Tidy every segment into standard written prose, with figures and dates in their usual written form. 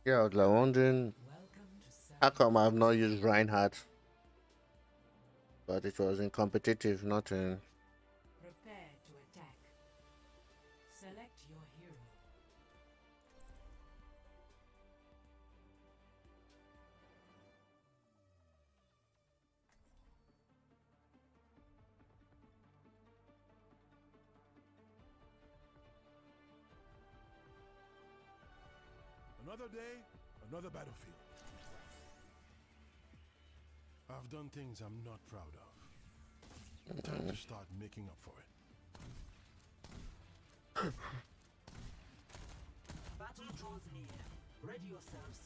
Yeah, I was like wondering how come I've not used Reinhardt, but it was in competitive, not in. Prepare to attack. Select your hero. Another day, another battlefield. I've done things I'm not proud of. Time to start making up for it. Battle draws near. Ready yourselves.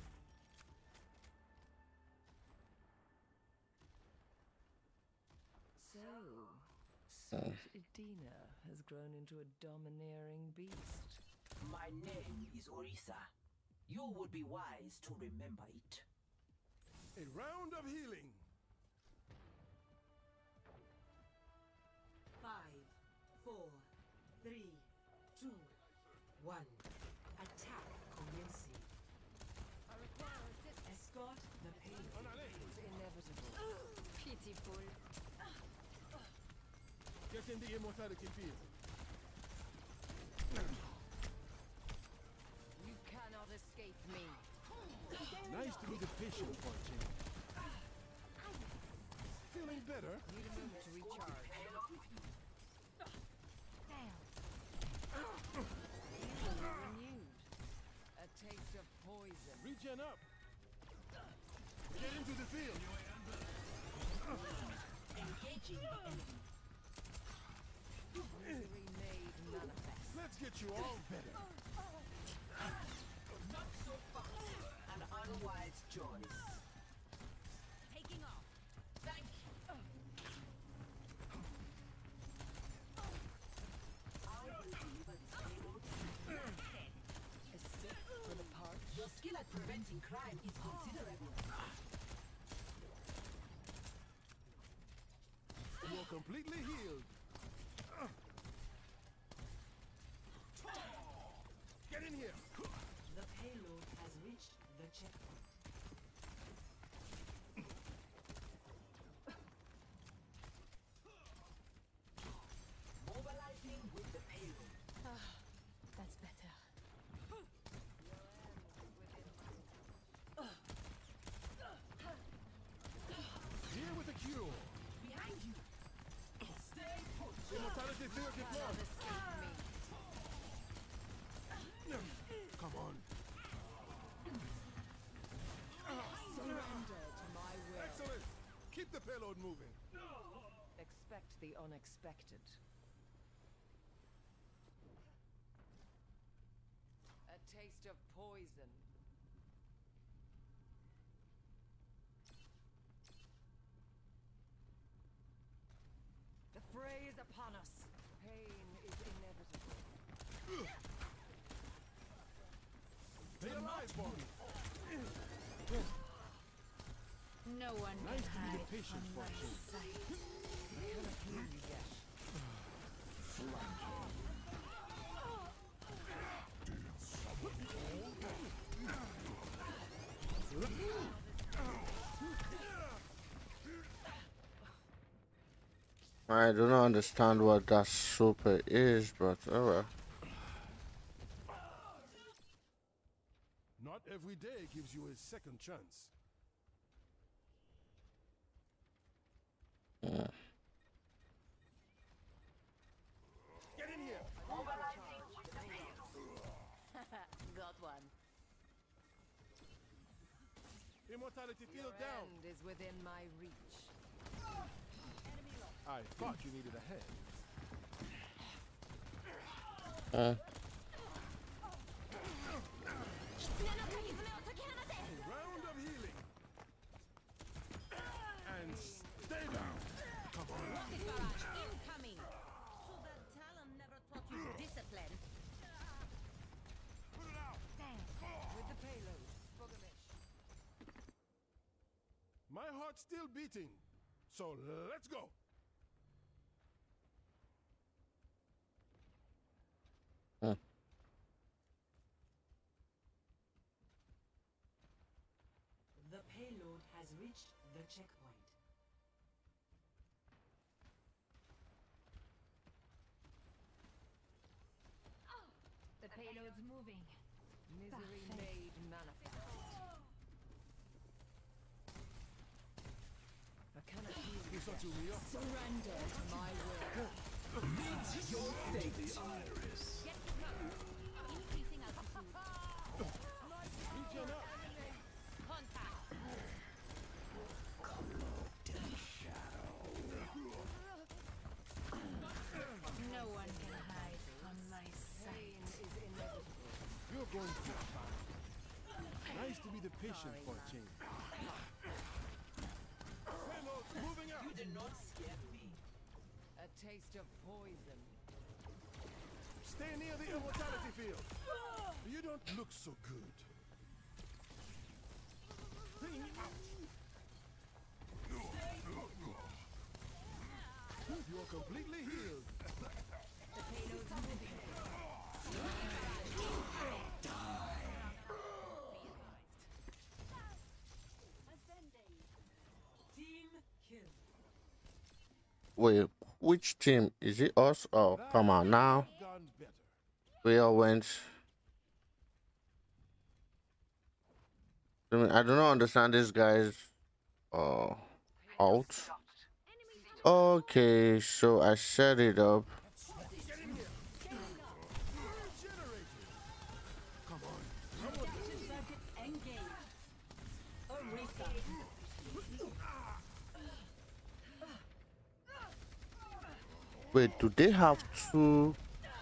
So, sweet Edina has grown into a domineering beast. My name is Orisa. You would be wise to remember it. A round of healing. 5, 4, 3, 2, 1. Attack commencing. I require assistance. Escort the payload. It's inevitable. Pitiful. Get in the immortality field. You cannot escape me. Nice to be the patient for a change. Feeling better? Need a moment to recharge. Renewed. A taste of poison. Regen up. Get into the field. Engaging the enemy. Misery made manifest. Let's get you all better. Not so fast. An unwise choice. Taking off. Thank you. I believe that this payload Escape for the parch. Your skill at preventing crime is considerable. You're completely healed. Get in here. The payload has reached the checkpoint. Mobilizing with the payload. That's better. Here with a cure. Behind you. Stay put. Immortality field deployed. Escape me. Come on. Surrender to my will. Excellent. Keep the payload moving. Expect the unexpected. A taste of poison. The fray is upon us. Pain is inevitable. Stay alive for me. No one Nice can to be hide the patient from for my a change. sight. I cannot hear you yet. I do not understand what that super is, but oh well. Not every day gives you a second chance. Yeah. Get in here. Got one. Immortality Your field down. end is within my reach. I thought you needed a hand. Uh, A round of healing. And stay down. Come on. Rocket barrage incoming. So that Talon never taught you discipline. Put it out. With the payload. Bogamish. My heart's still beating. So let's go. uh. has reached the checkpoint. The payload's moving. Misery made manifest. I cannot heal. Listen to me. Surrender to my will. Get to cover. Increasing altitude. Regen up. Contact. No one can hide from my sight. Pain is inevitable. You're going to be fine. Nice to be the patient for a change. Payload moving out. You did not scare me. A taste of poison. Stay near the immortality field. You don't look so good. You are completely healed. The payload's moving. Team kill. Wait, which team? Is it us? Oh, come on now. Gone better. We all went. I do not understand this guy's out. Okay, so I set it up. Wait, do they have two?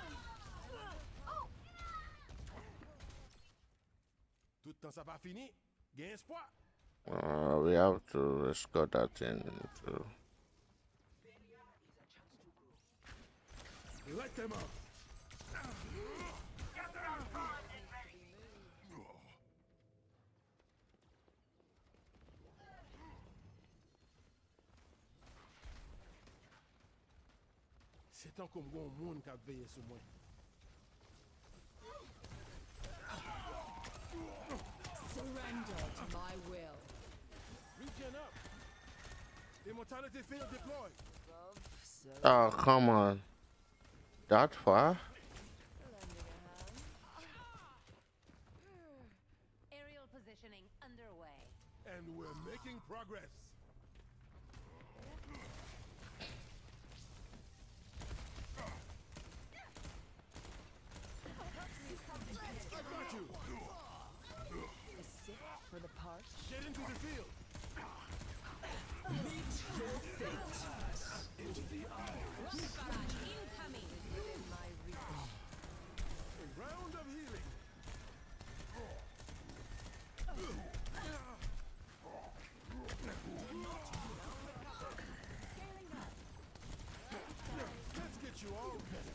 Tout temps ça pas fini. Gain espoir. We have to escort that in. To... Light them up. C'est tant comme un monde qui a veillé sur moi. Surrender to my will. Regen up. Immortality field deployed. Above, so Oh, come on. That far? lending a hand. Aerial positioning underway. And we're making progress. I got you. A sip for the parched. Get into the field. Incoming. Within my reach. A round of healing. Let's get you all better.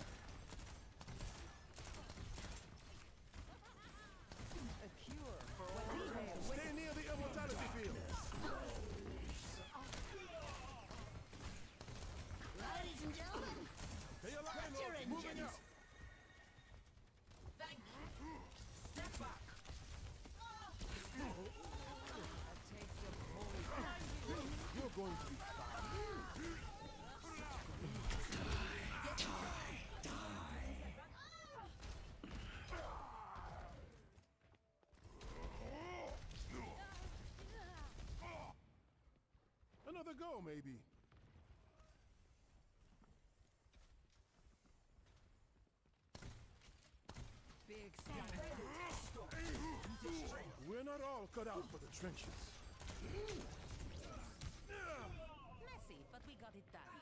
A cure for all pain. Stay near the immortality field. Ladies and gentlemen, Hey, alive, moving out. Step back. A taste of poison. You're going to be fine. Another go, maybe. Big step. We're not all cut out for the trenches. messy, but we got it done.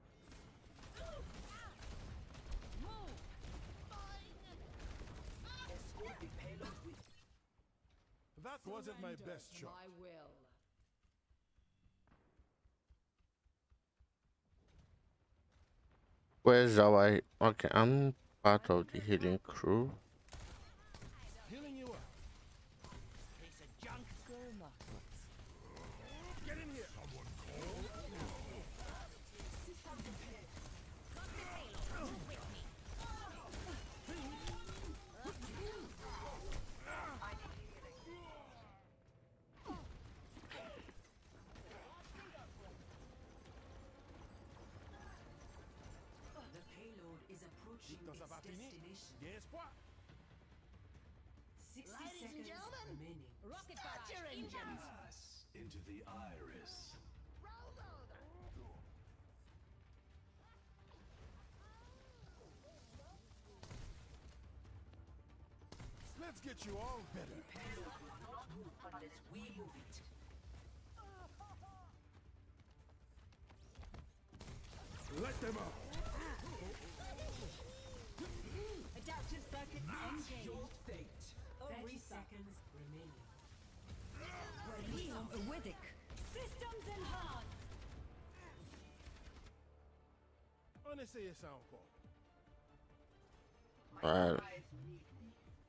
Move. Escort the payload with That wasn't my Surrender best to shot. my will. Where's our... Okay, I'm part of the healing crew. Healing you up. piece of junk. Go Muppets. Get in here. espoir. 60 Ladies and seconds gentlemen, remaining. rocket Start barrage your engines. inbound. Into the iris. Roll over. Let's get you all better. Unless we move it. Let them up. Adaptive circuits engaged. Your fate. 30 seconds remaining. Leon Ewiddick. Systems enhanced. On essaie ça encore. My Right. eyes need me.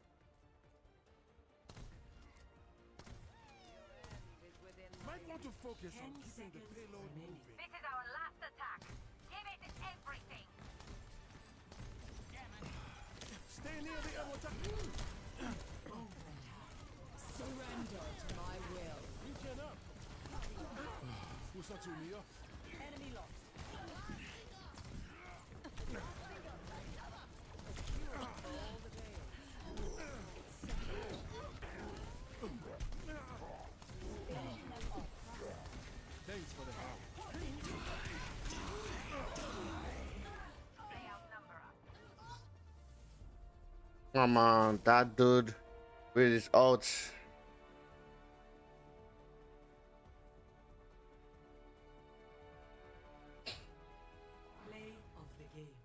Might want to focus 10 on keeping the seconds payload remaining. moving. This is our last attack. Give it everything. Stay near the attack. Surrender to my will. You cannot. Who's that to me? Enemy lost. Thanks for the help. Come on, that dude with his ult. Play of the game.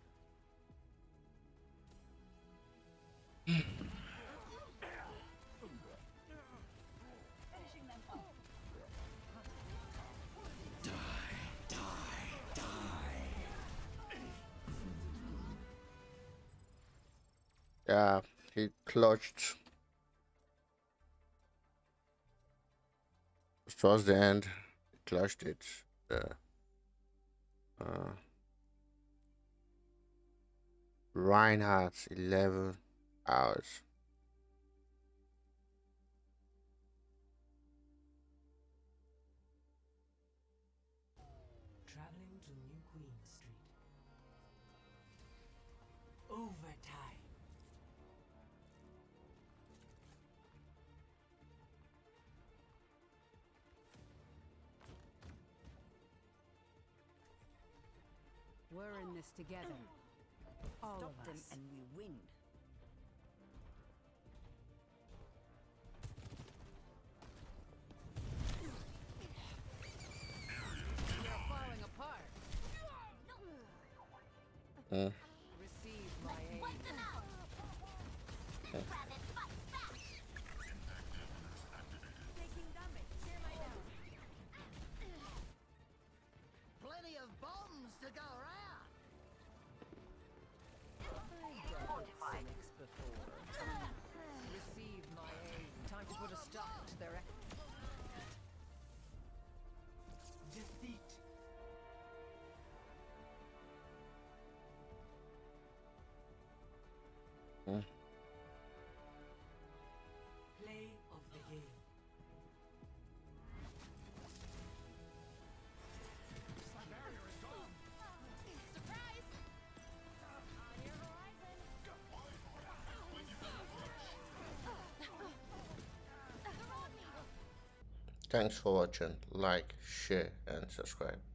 Finishing them off. Yeah, he clutched. Towards the end, he clutched it. Uh, Reinhardt, 11 hours. Traveling to New Queen Street. Overtime. We're in this together. All Stop of them us. and we win. We're falling apart. Mm. Receive my aid. Taking damage. Share my down. Plenty of bombs to go around. Cynics before. Receive my aid. Time to put a stop to their Defeat. Mm. Play of the game. Surprise! On your horizon. Thanks for watching. Like, share, and subscribe.